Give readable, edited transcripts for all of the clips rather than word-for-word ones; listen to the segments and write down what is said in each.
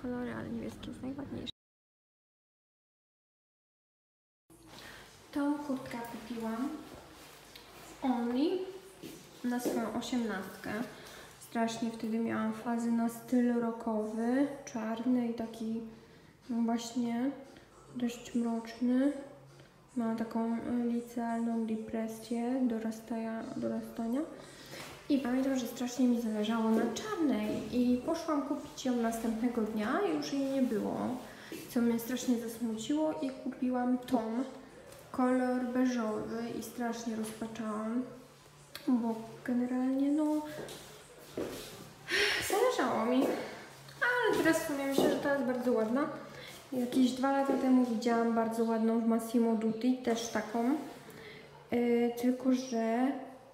kolory, ale niebieski jest najładniejszy. Tą kurtkę kupiłam w Only na swoją 18. Strasznie wtedy miałam fazę na styl rockowy, czarny i taki właśnie dość mroczny. Ma taką licealną depresję, dorastania. I pamiętam, że strasznie mi zależało na czarnej i poszłam kupić ją następnego dnia i już jej nie było, co mnie strasznie zasmuciło i kupiłam tą, kolor beżowy i strasznie rozpaczałam, bo generalnie no zależało mi, ale teraz w sumie myślę, że ta jest bardzo ładna. Jakieś 2 lata temu widziałam bardzo ładną w Massimo Dutti, też taką, tylko że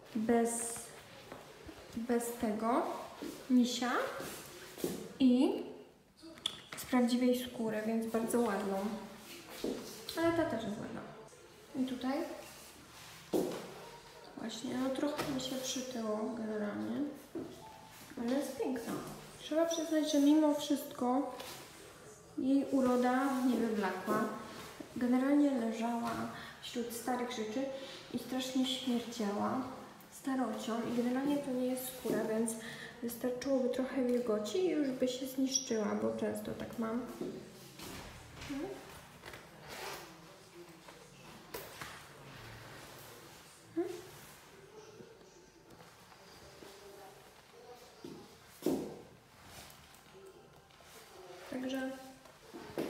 bez tego misia i z prawdziwej skóry, więc bardzo ładną. Ale ta też jest ładna. I tutaj właśnie, no trochę mi się przytyło generalnie, ale jest piękna. Trzeba przyznać, że mimo wszystko jej uroda nie wyblakła. Generalnie leżała wśród starych rzeczy i strasznie śmierdziała starocią i generalnie to nie jest skóra, więc wystarczyłoby trochę wilgoci i już by się zniszczyła, bo często tak mam. Także